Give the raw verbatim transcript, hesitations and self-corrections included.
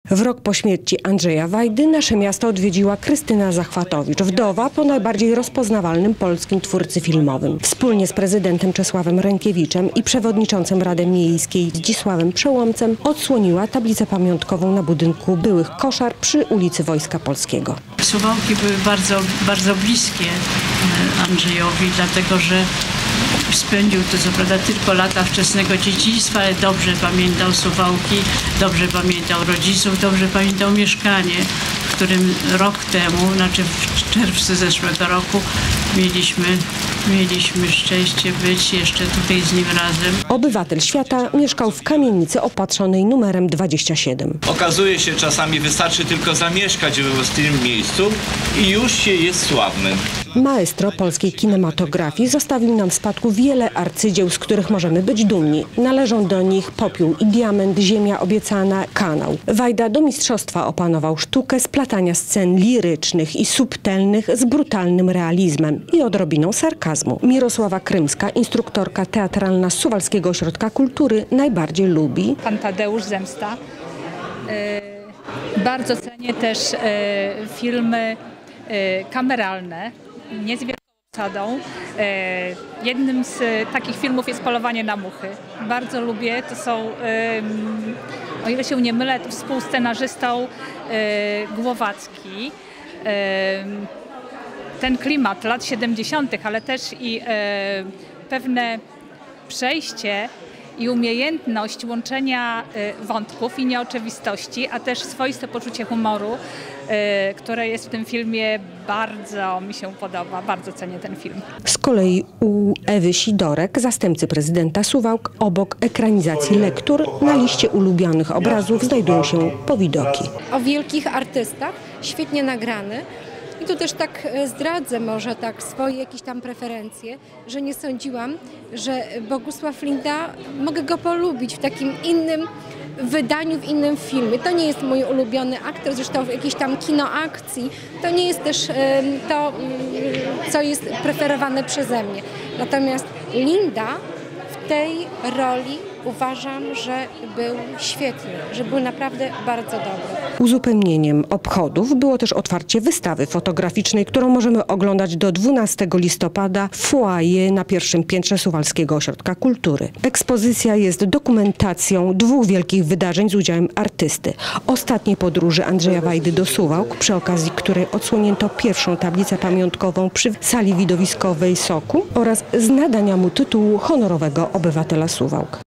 W rok po śmierci Andrzeja Wajdy nasze miasto odwiedziła Krystyna Zachwatowicz, wdowa po najbardziej rozpoznawalnym polskim twórcy filmowym. Wspólnie z prezydentem Czesławem Rękiewiczem i przewodniczącym Rady Miejskiej Zdzisławem Przełomcem odsłoniła tablicę pamiątkową na budynku byłych koszar przy ulicy Wojska Polskiego. Suwałki były bardzo, bardzo bliskie Andrzejowi, dlatego że spędził to co prawda tylko lata wczesnego dzieciństwa, ale dobrze pamiętał Suwałki, dobrze pamiętał rodziców, dobrze pamiętał mieszkanie, w którym rok temu, znaczy w czerwcu zeszłego roku mieliśmy, mieliśmy szczęście być jeszcze tutaj z nim razem. Obywatel świata mieszkał w kamienicy opatrzonej numerem dwadzieścia siedem. Okazuje się, czasami wystarczy tylko zamieszkać w tym miejscu i już się jest sławnym. Maestro polskiej kinematografii zostawił nam w spadku wiele arcydzieł, z których możemy być dumni. Należą do nich Popiół i diament, Ziemia obiecana, Kanał. Wajda do mistrzostwa opanował sztukę splatania scen lirycznych i subtelnych z brutalnym realizmem i odrobiną sarkazmu. Mirosława Krymska, instruktorka teatralna z Suwalskiego Ośrodka Kultury, najbardziej lubi Pan Tadeusz Zemsta. Yy, bardzo cenię też yy, filmy yy, kameralne, nie z wielką obsadą. E, jednym z e, takich filmów jest Polowanie na muchy. Bardzo lubię. To są, e, o ile się nie mylę, to współscenarzystą e, Głowacki. E, ten klimat lat siedemdziesiątych, ale też i e, pewne przejście i umiejętność łączenia y, wątków i nieoczywistości, a też swoiste poczucie humoru, y, które jest w tym filmie, bardzo mi się podoba, bardzo cenię ten film. Z kolei u Ewy Sidorek, zastępcy prezydenta Suwałk, obok ekranizacji lektur na liście ulubionych obrazów znajdują się powidoki. O wielkich artystach, świetnie nagrany. I tu też tak zdradzę może tak swoje jakieś tam preferencje, że nie sądziłam, że Bogusław Linda, mogę go polubić w takim innym wydaniu, w innym filmie. To nie jest mój ulubiony aktor, zresztą w jakiejś tam kino akcji. To nie jest też to, co jest preferowane przeze mnie. Natomiast Linda w tej roli uważam, że był świetny, że był naprawdę bardzo dobry. Uzupełnieniem obchodów było też otwarcie wystawy fotograficznej, którą możemy oglądać do dwunastego listopada w foyer na pierwszym piętrze Suwalskiego Ośrodka Kultury. Ekspozycja jest dokumentacją dwóch wielkich wydarzeń z udziałem artysty. Ostatniej podróży Andrzeja Wajdy do Suwałk, przy okazji której odsłonięto pierwszą tablicę pamiątkową przy sali widowiskowej Soku oraz z nadania mu tytułu honorowego obywatela Suwałk.